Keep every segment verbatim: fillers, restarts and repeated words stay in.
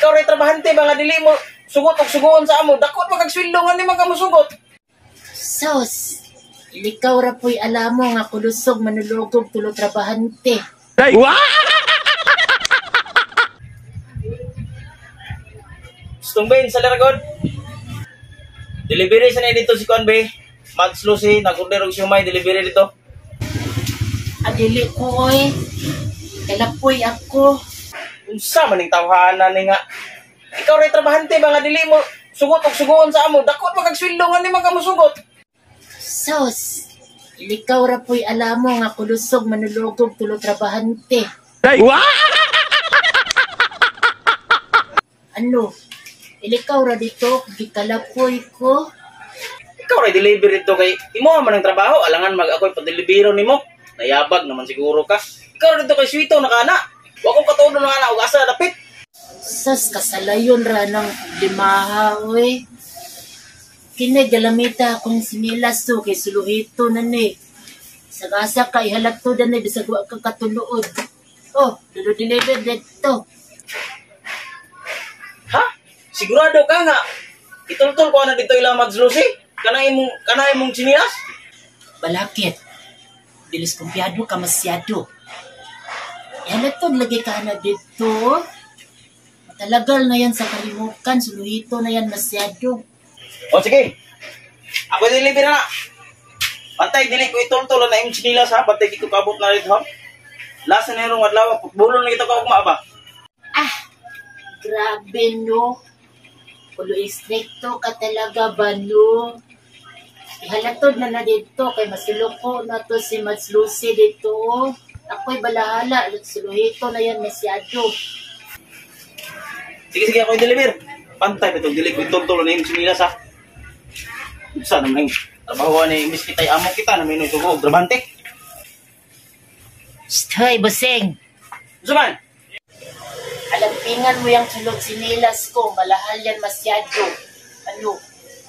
Ikaw ray trabahante ba nga dili mo sugot og sugoon sa amo? Dakot magagsuweldo nga ni magamusugot. Sos, ilikaw ra po'y alam mo nga kulusog manulugog tulo trabahante. Hey. Wow! Gustong Ben, sa laragod. Delivery sa na dito si Kuan Be. Mads Lucy, nag-order og siumay, delivery dito. Adili ko oy. Kalapoy ako. Unsa man ning tawhanan ni nga? Ikaw ray trabahante ba nga dili mo sugot og sugoon sa amo? Dakot magagsuweldo nga ni magamusugot. Sos, ilikaw ra po'y alam mo nga kulusog manulugog tulo trabahante. Hey. Wow! Ano? Ilikaw ra dito, gikalapoy ko. Ikaw ray delivery dito kay imo man ang trabaho, alangan mag ako'y pa-delivero nimo. Nayabag naman siguro ka. Ikaw ray dito kay Sweeto nakana. Wa ko katuod na ana og asa dapit. Sos, kasalayon ra ng limaha oy. Kini galamita akong sinilas to kay suluhito na ni. Sagasa ka ihalak to na ni bisag wa ka katulood. Oh, dulo deliver dito. Ha? Sigurado ka nga. Itultol ko na dito ila Mads Lucy. Kana imong kana imong sinilas? Balakit. Dilis kumpiyado ka masyado. Ihalak to lagi ka na dito. Matalagal na yan sa kalimukan. Suluhito na yan masyado. O sige. Ako deliver na. Bantay dili ko itultol na imong sinilas ha. Bantay di ko kabot na dito ha. Lasa na yung adlaw. Bulon na kita ka ugma ba? Ah, grabe no. Pulo istrikto ka talaga ba no? Ihalatod na na dito kay masuloko na to si Mads Lucy dito. Ako'y balahala. Suluhito na yan masyado. Sige sige ako i-deliver. Pantay ba ito dili ko itultol na imong sinilas ha. Sa naman yung trabaho ni imbis kita'y amo kita na may ito ko, grabante. Hoy, busing! Zuman! Alampingan mo yung sulog sinilas ko. Malahal yan masyado. Ano?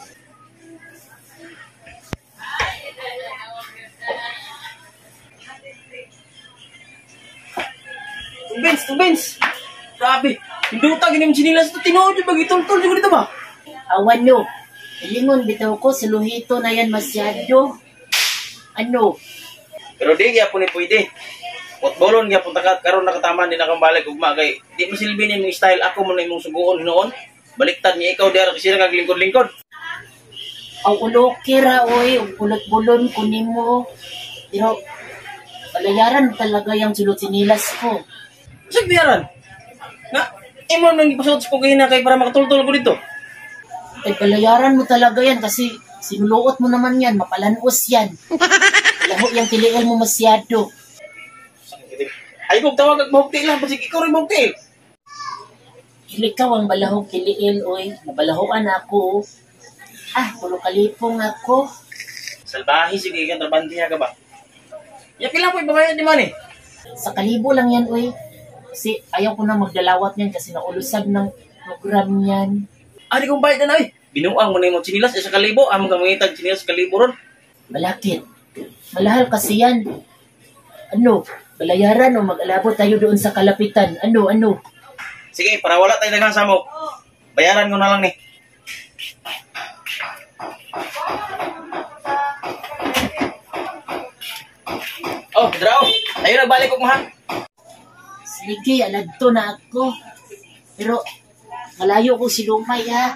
Tubins, tubins! Grabe! Hinduta ginim sinilas ito. Tinuod yung bagitultol yung dito ba? Awan no. Ilingon bitaw ko, suluhito na yan masyado. Ano? Pero di kaya po ni pwede. Potbolon kaya po takat karon nakatama din akong balik ugma kay di mo silbi ni mong style ako mo na imong suguon noon. Baliktad niya ikaw diara kasi kag lingkod-lingkod. Ang ulo kira oy, ang kulot-bulon ko nimo. Pero palayaran talaga yung sulot sinilas ko. Sige diaran. Nga imo nang ipasud ko kay na kay para makatultol ko dito. Ay palayaran mo talaga yan kasi sinuluot mo naman yan, mapalanos yan. Laho yung tiliil mo masyado. Ay kung tawag at mahukti lang, basig ikaw rin mahukti. Ikaw ang balahog kiliil, oy. Nabalahoan ako. Ah, pulo kalipong ako. Salbahi, sige ka, trabantiya ka ba? Ya pila po ibabayan di man eh. Sa kalibo lang yan, oy. Kasi ayaw ko na magdalawat yan kasi naulusad ng program yan. Ah, di kong bayad na na eh. Binuang mo na yung sinilas, isa kalibo, among gamangitag sinilas kalibo ron. Balakit. Malahal kasi yan. Ano? Balayaran o mag-alabot tayo doon sa kalapitan. Ano, ano? Sige, para wala tayo naghasa mo. Bayaran ko na lang ni. Oh, draw. Tayo nagbalik ko mahal. Sige, alagto na ako. Pero, malayo ko si Lumay, ha?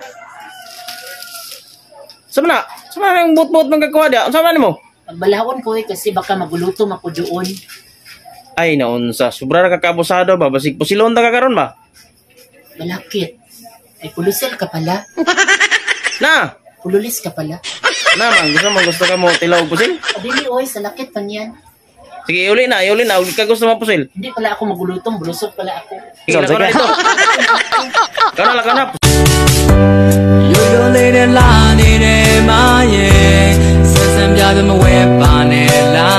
Sama na? Sama na yung bot-bot ng kakuha dia? Sama na mo? Pagbalahon ko eh, kasi baka magulutom ako doon. Ay, naunsa. Sobra na kakabusado ba? Basig pusilon ta ka karon ba? Malakit. Ay, pulusel ka pala. Na! Pululis ka pala. Naman, gusto mo gusto ka mo tilaw pusil? Adili, oy, sa lakit pa niyan. Sige, uli na, uli na. Huwag ka gusto mo pusil. Hindi pala ako magulutong, bulusok pala ako. Sige, lako na ito. Lako na, lako na. 有有泪的拉你的马耶，深深表的么为把你拉。